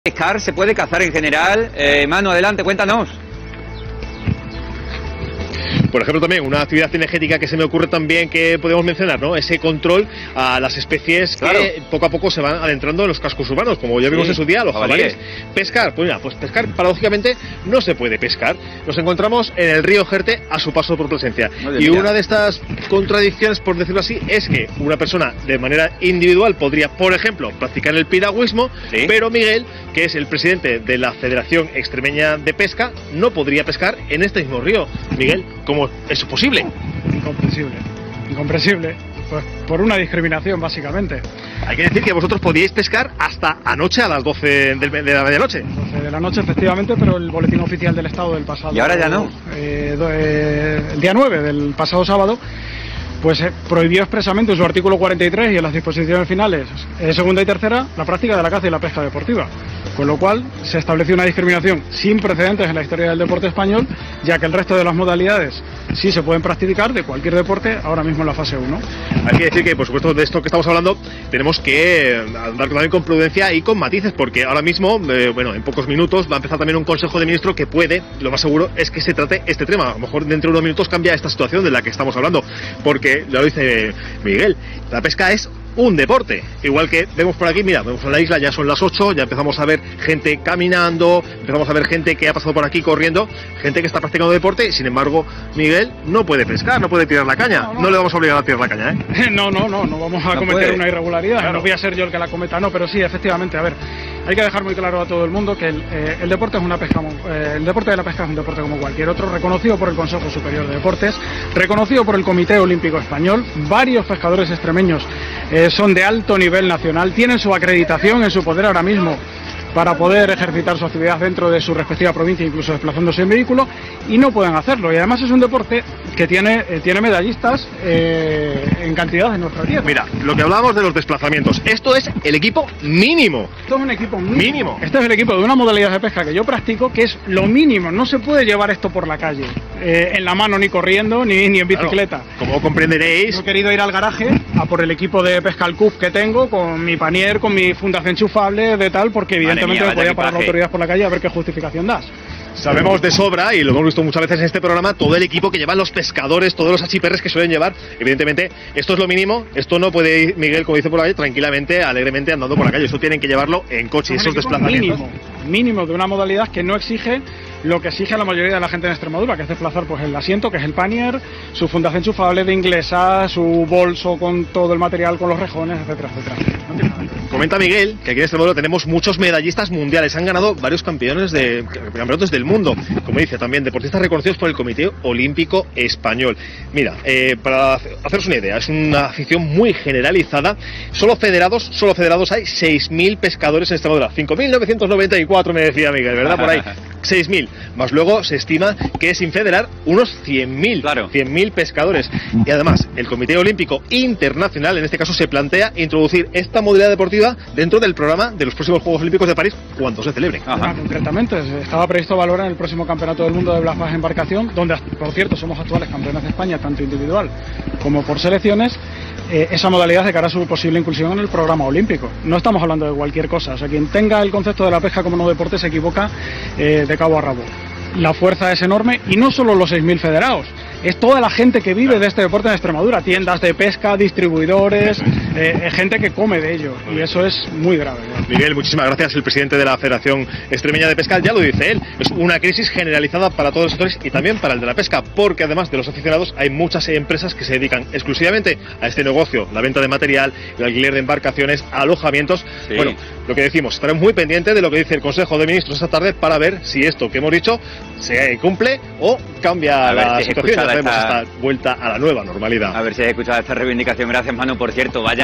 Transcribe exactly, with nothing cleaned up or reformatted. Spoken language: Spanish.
pescar, se puede cazar en general. Eh, Manu, adelante, cuéntanos. Por ejemplo, también una actividad cinegética que se me ocurre también que podemos mencionar, ¿no? Ese control a las especies claro. que poco a poco se van adentrando en los cascos urbanos, como ya vimos sí, en su día, los jabalíes. Pescar, pues mira, pues pescar paradójicamente no se puede pescar. Nos encontramos en el río Jerte a su paso por Plasencia. No, y una de estas contradicciones, por decirlo así, es que una persona de manera individual podría, por ejemplo, practicar el piragüismo, ¿sí? Pero Miguel, que es el presidente de la Federación Extremeña de Pesca, no podría pescar en este mismo río. Miguel, ¿cómo eso es posible? Incomprensible, incomprensible, pues por una discriminación básicamente. Hay que decir que vosotros podíais pescar hasta anoche a las doce de la medianoche. doce de la noche efectivamente, pero el boletín oficial del Estado del pasado... ¿Y ahora ya no? Eh, eh, el día nueve del pasado sábado, pues eh, prohibió expresamente en su artículo cuarenta y tres y en las disposiciones finales, eh, segunda y tercera, la práctica de la caza y la pesca deportiva. Con lo cual se estableció una discriminación sin precedentes en la historia del deporte español, ya que el resto de las modalidades sí se pueden practicar de cualquier deporte ahora mismo en la fase uno. Hay que decir que, por supuesto, de esto que estamos hablando tenemos que andar también con prudencia y con matices, porque ahora mismo, eh, bueno, en pocos minutos va a empezar también un Consejo de Ministros que puede, lo más seguro es que se trate este tema. A lo mejor dentro de unos minutos cambia esta situación de la que estamos hablando, porque ya lo dice Miguel, la pesca es un deporte, igual que vemos por aquí, mira, vemos en la isla, ya son las ocho, ya empezamos a ver gente caminando, empezamos a ver gente que ha pasado por aquí corriendo, gente que está practicando deporte, sin embargo, Miguel no puede pescar, no puede tirar la caña, no, no, no le vamos a obligar a tirar la caña, ¿eh? No, no, no, no vamos a no cometer puede. una irregularidad, claro. No voy a ser yo el que la cometa, no, pero sí, efectivamente, a ver, hay que dejar muy claro a todo el mundo que el, eh, el deporte es una pesca, eh, el deporte de la pesca es un deporte como cualquier otro, reconocido por el Consejo Superior de Deportes, reconocido por el Comité Olímpico Español, varios pescadores extremeños eh, son de alto nivel nacional, tienen su acreditación en su poder ahora mismo para poder ejercitar su actividad dentro de su respectiva provincia, incluso desplazándose en vehículo, y no pueden hacerlo. Y además es un deporte que tiene, eh, tiene medallistas eh, en cantidad en nuestra tierra. Mira, lo que hablábamos de los desplazamientos, esto es el equipo mínimo. Esto es un equipo mínimo. mínimo. Este es el equipo de una modalidad de pesca que yo practico, que es lo mínimo. No se puede llevar esto por la calle, eh, en la mano, ni corriendo, ni, ni en bicicleta. Claro, como comprenderéis... Yo he querido ir al garaje a por el equipo de pesca al C U F que tengo, con mi panier, con mi fundación enchufable, de tal, porque evidentemente Mía, me podía parar la autoridad por la calle a ver qué justificación das. Sabemos de sobra, y lo hemos visto muchas veces en este programa, todo el equipo que llevan los pescadores, todos los achiperres que suelen llevar. Evidentemente, esto es lo mínimo, esto no puede ir, Miguel, como dice por ahí, tranquilamente, alegremente andando por la calle. Eso tienen que llevarlo en coche, esos desplazamientos. Mínimo, mínimo de una modalidad que no exige lo que exige la mayoría de la gente en Extremadura, que es desplazar pues el asiento, que es el panier, su fundación enchufable de inglesa, su bolso con todo el material, con los rejones, etcétera, etcétera. No tiene nada que ver. Comenta Miguel que aquí en Extremadura tenemos muchos medallistas mundiales, han ganado varios campeones de campeonatos del mundo, como dice también, deportistas reconocidos por el Comité Olímpico Español. Mira, eh, para haceros una idea, es una afición muy generalizada, solo federados, solo federados hay seis mil pescadores en Extremadura, cinco mil novecientos noventa y cuatro me decía Miguel, ¿verdad? Por ahí, seis mil, más luego se estima que sin federar unos cien mil, claro. cien mil pescadores. Y además, el Comité Olímpico Internacional, en este caso, se plantea introducir esta modalidad deportiva dentro del programa de los próximos Juegos Olímpicos de París cuando se celebren. Ajá. Concretamente, estaba previsto valorar en el próximo Campeonato del Mundo de Black Bass Embarcación, donde, por cierto, somos actuales campeones de España, tanto individual como por selecciones, eh, esa modalidad de cara a su posible inclusión en el programa olímpico. No estamos hablando de cualquier cosa, o sea, quien tenga el concepto de la pesca como no deporte se equivoca eh, de cabo a rabo. La fuerza es enorme, y no solo los seis mil federados, es toda la gente que vive de este deporte en Extremadura, tiendas de pesca, distribuidores, eh, gente que come de ello, y eso es muy grave. Miguel, muchísimas gracias. El presidente de la Federación Extremeña de Pesca ya lo dice él, es una crisis generalizada para todos los sectores y también para el de la pesca, porque además de los aficionados hay muchas empresas que se dedican exclusivamente a este negocio, la venta de material, el alquiler de embarcaciones, alojamientos. Sí. Bueno, lo que decimos, estaremos muy pendientes de lo que dice el Consejo de Ministros esta tarde para ver si esto que hemos dicho se cumple o cambia la situación. Esta... esta vuelta a la nueva normalidad. A ver si he escuchado esta reivindicación. Gracias, Manu. Por cierto, vaya